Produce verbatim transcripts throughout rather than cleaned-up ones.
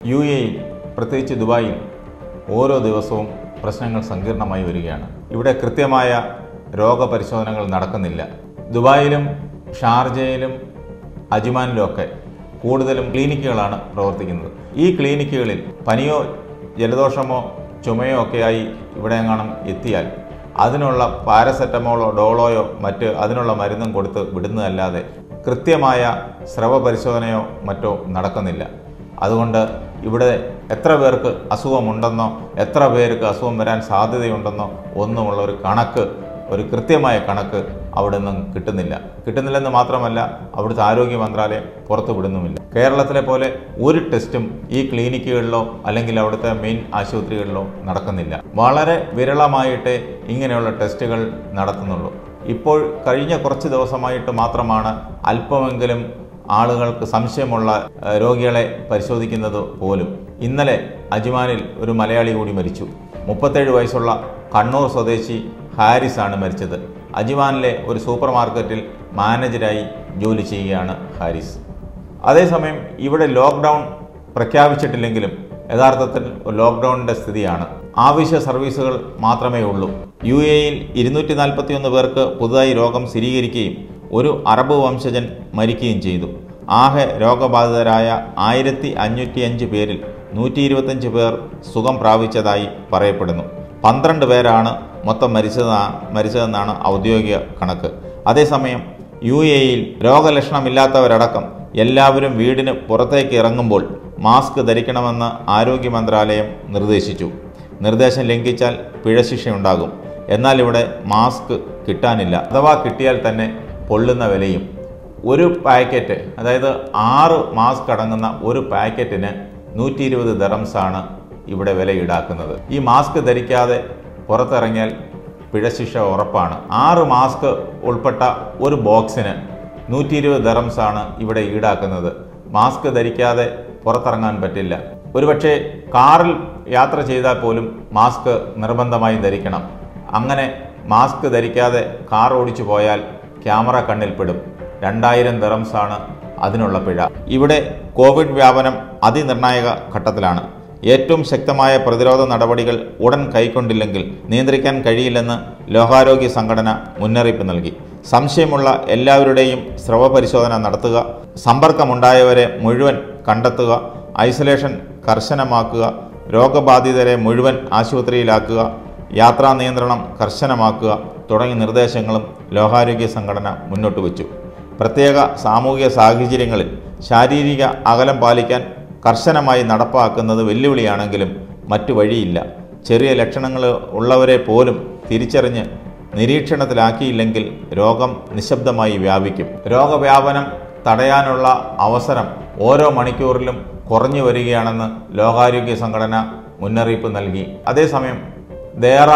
U എയിൽ പ്രത്യേകിച്ച് ദുബായിൽ ഓരോ ദിവസവും പ്രശ്നങ്ങൾ സങ്കീർണമായി വരികയാണ്. ഇവിടെ കൃത്യമായ രോഗപരിശോധനകൾ നടക്കുന്നില്ല. ദുബായിലും ഷാർജയിലും അജ്മാനിലുമൊക്കെ കൂടുതലും ക്ലിനിക്കുകളാണ് പ്രവർത്തിക്കുന്നത്. ഈ ക്ലിനിക്കുകളിൽ പനിയോ ജലദോഷമോ ചുമയോ ഒക്കെയായി ഇവിടെ എങ്ങാനും എത്തിയാൽ അതിനുള്ള പാരസെറ്റമോളോ ഡോളോയോ മറ്റ് അതിനുള്ള മരുന്നും കൊടുത്ത് വിടുന്നതല്ലാതെ കൃത്യമായ സ്രവ പരിശോധനയോ മറ്റോ നടക്കുന്നില്ല. അതുകൊണ്ട് ഇവിടെ എത്ര പേർക്ക് അസുഖമുണ്ടെന്നോ എത്ര പേർക്ക് അസുഖം വരാൻ സാധ്യതയുണ്ടെന്നോ ഒന്നുമുള്ള ഒരു കണക്ക്, ഒരു കൃത്യമായ കണക്ക് അവിടെ നിന്നും കിട്ടുന്നില്ല. കിട്ടുന്നില്ലെന്ന് മാത്രമല്ല, അവിടുത്തെ ആരോഗ്യ മന്ത്രാലയം പുറത്തു വിടുന്നുമില്ല. കേരളത്തിലെ പോലെ ഒരു ടെസ്റ്റും ഈ ക്ലിനിക്കുകളിലോ അല്ലെങ്കിൽ അവിടുത്തെ മെയിൻ ആശുപത്രികളിലോ നടക്കുന്നില്ല. വളരെ വിരളമായിട്ടേ ഇങ്ങനെയുള്ള ടെസ്റ്റുകൾ നടത്തുന്നുള്ളൂ. ഇപ്പോൾ കഴിഞ്ഞ കുറച്ച് ദിവസമായിട്ട് മാത്രമാണ് അല്പമെങ്കിലും ആളുകൾക്ക് സംശയമുള്ള രോഗികളെ പരിശോധിക്കുന്നത് പോലും. ഇന്നലെ അജ്മാനിൽ ഒരു മലയാളി കൂടി മരിച്ചു. മുപ്പത്തേഴ് വയസ്സുള്ള കണ്ണൂർ സ്വദേശി ഹാരിസ് ആണ് മരിച്ചത്. അജ്മാനിലെ ഒരു സൂപ്പർ മാർക്കറ്റിൽ മാനേജരായി ജോലി ചെയ്യുകയാണ് ഹാരിസ്. അതേസമയം ഇവിടെ ലോക്ക്ഡൗൺ പ്രഖ്യാപിച്ചിട്ടില്ലെങ്കിലും യഥാർത്ഥത്തിൽ ലോക്ക്ഡൗണിൻ്റെ സ്ഥിതിയാണ്. ആവശ്യ സർവീസുകൾ മാത്രമേ ഉള്ളൂ. യു എയിൽ ഇരുന്നൂറ്റി നാൽപ്പത്തി ഒന്ന് പേർക്ക് പുതുതായി രോഗം സ്ഥിരീകരിക്കുകയും ഒരു അറബ് വംശജൻ മരിക്കുകയും ചെയ്തു. ആകെ രോഗബാധിതരായ ആയിരത്തി അഞ്ഞൂറ്റി അഞ്ച് പേരിൽ നൂറ്റി ഇരുപത്തഞ്ച് പേർ സുഖം പ്രാപിച്ചതായി പറയപ്പെടുന്നു. പന്ത്രണ്ട് പേരാണ് മൊത്തം മരിച്ചതാ മരിച്ചതെന്നാണ് ഔദ്യോഗിക കണക്ക്. അതേസമയം യു എയിൽ രോഗലക്ഷണമില്ലാത്തവരടക്കം എല്ലാവരും വീടിന് പുറത്തേക്ക് ഇറങ്ങുമ്പോൾ മാസ്ക് ധരിക്കണമെന്ന് ആരോഗ്യ മന്ത്രാലയം നിർദ്ദേശിച്ചു. നിർദ്ദേശം ലംഘിച്ചാൽ പിഴശിക്ഷയുണ്ടാകും. എന്നാൽ ഇവിടെ മാസ്ക് കിട്ടാനില്ല. അഥവാ കിട്ടിയാൽ തന്നെ പൊള്ളുന്ന വിലയും. ഒരു പാക്കറ്റ്, അതായത് ആറ് മാസ്ക് അടങ്ങുന്ന ഒരു പാക്കറ്റിന് നൂറ്റി ഇരുപത് ദറംസാണ് ഇവിടെ വില ഈടാക്കുന്നത്. ഈ മാസ്ക് ധരിക്കാതെ പുറത്തിറങ്ങിയാൽ പിഴശിക്ഷ ഉറപ്പാണ്. ആറ് മാസ്ക് ഉൾപ്പെട്ട ഒരു ബോക്സിന് നൂറ്റി ഇരുപത് ദറംസാണ് ഇവിടെ ഈടാക്കുന്നത്. മാസ്ക് ധരിക്കാതെ പുറത്തിറങ്ങാൻ പറ്റില്ല. ഒരുപക്ഷെ കാറിൽ യാത്ര ചെയ്താൽ പോലും മാസ്ക് നിർബന്ധമായി ധരിക്കണം. അങ്ങനെ മാസ്ക് ധരിക്കാതെ കാർ ഓടിച്ചു പോയാൽ ക്യാമറ കണ്ണിൽപ്പെടും. രണ്ടായിരം ദറംസാണ് അതിനുള്ള പിഴ. ഇവിടെ കോവിഡ് വ്യാപനം അതിനിർണായക ഘട്ടത്തിലാണ്. ഏറ്റവും ശക്തമായ പ്രതിരോധ നടപടികൾ ഉടൻ കൈക്കൊണ്ടില്ലെങ്കിൽ നിയന്ത്രിക്കാൻ കഴിയില്ലെന്ന് ലോകാരോഗ്യ സംഘടന മുന്നറിയിപ്പ് നൽകി. സംശയമുള്ള എല്ലാവരുടെയും സ്രവ പരിശോധന നടത്തുക, സമ്പർക്കമുണ്ടായവരെ മുഴുവൻ കണ്ടെത്തുക, ഐസൊലേഷൻ കർശനമാക്കുക, രോഗബാധിതരെ മുഴുവൻ ആശുപത്രിയിലാക്കുക, യാത്രാ നിയന്ത്രണം കർശനമാക്കുക തുടങ്ങിയ നിർദ്ദേശങ്ങളും ലോകാരോഗ്യ സംഘടന മുന്നോട്ട് വച്ചു. പ്രത്യേക സാമൂഹിക സാഹചര്യങ്ങളിൽ ശാരീരിക അകലം പാലിക്കാൻ കർശനമായി നടപ്പാക്കുന്നത് വെല്ലുവിളിയാണെങ്കിലും മറ്റു വഴിയില്ല. ചെറിയ ലക്ഷണങ്ങൾ ഉള്ളവരെ പോലും തിരിച്ചറിഞ്ഞ് നിരീക്ഷണത്തിലാക്കിയില്ലെങ്കിൽ രോഗം നിശബ്ദമായി വ്യാപിക്കും. രോഗവ്യാപനം തടയാനുള്ള അവസരം ഓരോ മണിക്കൂറിലും കുറഞ്ഞു വരികയാണെന്ന് ലോകാരോഗ്യ സംഘടന മുന്നറിയിപ്പ് നൽകി. അതേസമയം ദേറ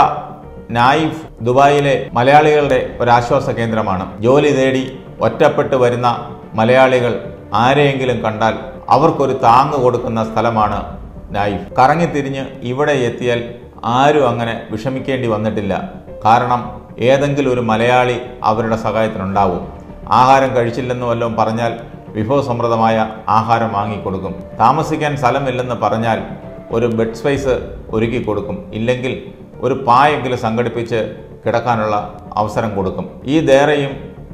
നായിഫ് ദുബായിലെ മലയാളികളുടെ ഒരാശ്വാസ കേന്ദ്രമാണ്. ജോലി തേടി ഒറ്റപ്പെട്ട് വരുന്ന മലയാളികൾ ആരെയെങ്കിലും കണ്ടാൽ അവർക്കൊരു താങ്ങ് കൊടുക്കുന്ന സ്ഥലമാണ് നായിഫ്. കറങ്ങിത്തിരിഞ്ഞ് ഇവിടെ എത്തിയാൽ ആരും അങ്ങനെ വിഷമിക്കേണ്ടി വന്നിട്ടില്ല. കാരണം ഏതെങ്കിലും ഒരു മലയാളി അവരുടെ സഹായത്തിനുണ്ടാവും. ആഹാരം കഴിച്ചില്ലെന്ന് വല്ലതും പറഞ്ഞാൽ വിഭവസമൃദ്ധമായ ആഹാരം വാങ്ങിക്കൊടുക്കും. താമസിക്കാൻ സ്ഥലമില്ലെന്ന് പറഞ്ഞാൽ ഒരു ബെഡ് സ്പേസ് ഒരുക്കി കൊടുക്കും. ഇല്ലെങ്കിൽ ഒരു പായെങ്കിലും സംഘടിപ്പിച്ച് കിടക്കാനുള്ള അവസരം കൊടുക്കും. ഈ ദേറയും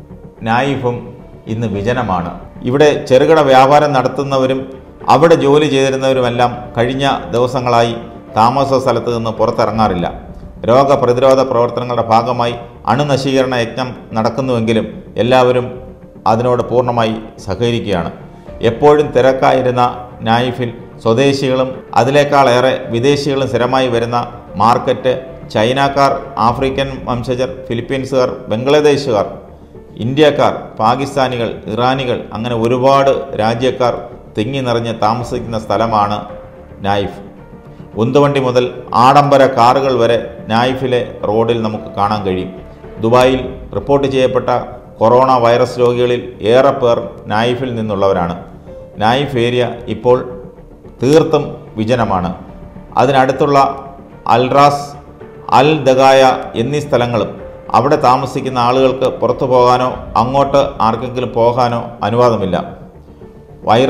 നായിഫും ഇന്ന് വിജനമാണ്. ഇവിടെ ചെറുകിട വ്യാപാരം നടത്തുന്നവരും അവിടെ ജോലി ചെയ്തിരുന്നവരുമെല്ലാം കഴിഞ്ഞ ദിവസങ്ങളായി താമസ സ്ഥലത്ത് നിന്ന് പുറത്തിറങ്ങാറില്ല. രോഗപ്രതിരോധ പ്രവർത്തനങ്ങളുടെ ഭാഗമായി അണുനശീകരണ യജ്ഞം നടക്കുന്നുവെങ്കിലും എല്ലാവരും അതിനോട് പൂർണ്ണമായി സഹകരിക്കുകയാണ്. എപ്പോഴും തിരക്കായിരുന്ന നായിഫിൽ സ്വദേശികളും അതിനേക്കാളേറെ വിദേശികളും സ്ഥിരമായി വരുന്ന മാർക്കറ്റ് ചൈനക്കാർ, ആഫ്രിക്കൻ വംശജർ, ഫിലിപ്പീൻസുകാർ, ബംഗ്ലാദേശുകാർ, ഇന്ത്യക്കാർ, പാകിസ്ഥാനികൾ, ഇറാനികൾ അങ്ങനെ ഒരുപാട് രാജ്യക്കാർ തിങ്ങി നിറഞ്ഞ് താമസിക്കുന്ന സ്ഥലമാണ് നായിഫ്. ഉന്തുവണ്ടി മുതൽ ആഡംബര കാറുകൾ വരെ നായിഫിലെ റോഡിൽ നമുക്ക് കാണാൻ കഴിയും. ദുബായിൽ റിപ്പോർട്ട് ചെയ്യപ്പെട്ട കൊറോണ വൈറസ് രോഗികളിൽ ഏറെ പേർ നായിഫിൽ നിന്നുള്ളവരാണ്. നായിഫ് ഏരിയ ഇപ്പോൾ തീർത്തും വിജനമാണ്. അതിനടുത്തുള്ള അൽറാസ്, അൽ ദഗായ എന്നീ സ്ഥലങ്ങളും അവിടെ താമസിക്കുന്ന ആളുകൾക്ക് പുറത്തു പോകാനോ അങ്ങോട്ട് ആർക്കെങ്കിലും പോകാനോ അനുവാദമില്ല. വൈറസ്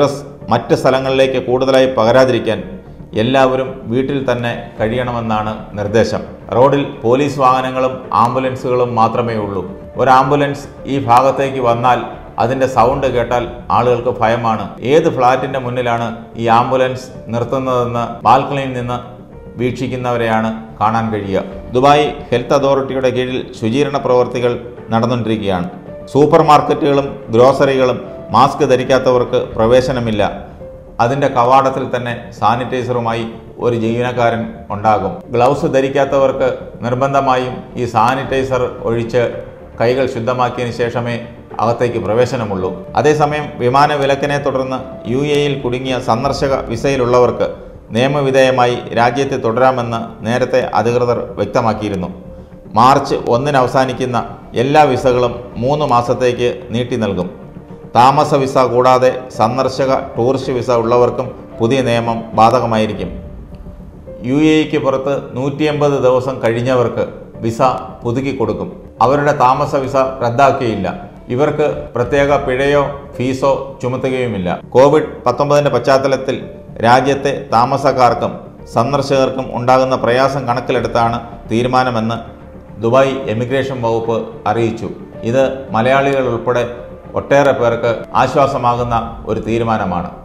മറ്റ് സ്ഥലങ്ങളിലേക്ക് കൂടുതലായി പകരാതിരിക്കാൻ എല്ലാവരും വീട്ടിൽ തന്നെ കഴിയണമെന്നാണ് നിർദ്ദേശം. റോഡിൽ പോലീസ് വാഹനങ്ങളും ആംബുലൻസുകളും മാത്രമേ ഉള്ളൂ. ഒരു ആംബുലൻസ് ഈ ഭാഗത്തേക്ക് വന്നാൽ അതിൻ്റെ സൗണ്ട് കേട്ടാൽ ആളുകൾക്ക് ഭയമാണ്. ഏത് ഫ്ലാറ്റിൻ്റെ മുന്നിലാണ് ഈ ആംബുലൻസ് നിർത്തുന്നതെന്ന് ബാൽക്കണിയിൽ നിന്ന് വീക്ഷിക്കുന്നവരെയാണ് കാണാൻ കഴിയുക. ദുബായ് ഹെൽത്ത് അതോറിറ്റിയുടെ കീഴിൽ ശുചീകരണ പ്രവർത്തികൾ നടന്നുകൊണ്ടിരിക്കുകയാണ്. സൂപ്പർ മാർക്കറ്റുകളും ഗ്രോസറികളും മാസ്ക് ധരിക്കാത്തവർക്ക് പ്രവേശനമില്ല. അതിൻ്റെ കവാടത്തിൽ തന്നെ സാനിറ്റൈസറുമായി ഒരു ജീവനക്കാരൻ ഉണ്ടാകും. ഗ്ലൗസ് ധരിക്കാത്തവർക്ക് നിർബന്ധമായും ഈ സാനിറ്റൈസർ ഒഴിച്ച് കൈകൾ ശുദ്ധമാക്കിയതിന് ശേഷമേ അകത്തേക്ക് പ്രവേശനമുള്ളൂ. അതേസമയം വിമാന വിലക്കിനെ തുടർന്ന് യു എയിൽ കുടുങ്ങിയ സന്ദർശക വിസയിലുള്ളവർക്ക് നിയമവിധേയമായി രാജ്യത്തെ തുടരാമെന്ന് നേരത്തെ അധികൃതർ വ്യക്തമാക്കിയിരുന്നു. മാർച്ച് ഒന്നിന് അവസാനിക്കുന്ന എല്ലാ വിസകളും മൂന്ന് മാസത്തേക്ക് നീട്ടി നൽകും. താമസ വിസ കൂടാതെ സന്ദർശക ടൂറിസ്റ്റ് വിസ ഉള്ളവർക്കും പുതിയ നിയമം ബാധകമായിരിക്കും. യു എക്ക് പുറത്ത് നൂറ്റി എൺപത് ദിവസം കഴിഞ്ഞവർക്ക് വിസ പുതുക്കി കൊടുക്കും. അവരുടെ താമസ വിസ റദ്ദാക്കിയില്ല. ഇവർക്ക് പ്രത്യേക പിഴയോ ഫീസോ ചുമത്തുകയുമില്ല. കോവിഡ് പത്തൊമ്പതിൻ്റെ പശ്ചാത്തലത്തിൽ രാജ്യത്തെ താമസക്കാർക്കും സന്ദർശകർക്കും ഉണ്ടാകുന്ന പ്രയാസം കണക്കിലെടുത്താണ് തീരുമാനമെന്ന് ദുബായ് എമിഗ്രേഷൻ വകുപ്പ് അറിയിച്ചു. ഇത് മലയാളികൾ ഉൾപ്പെടെ ഒട്ടേറെ പേർക്ക് ആശ്വാസമാകുന്ന ഒരു തീരുമാനമാണ്.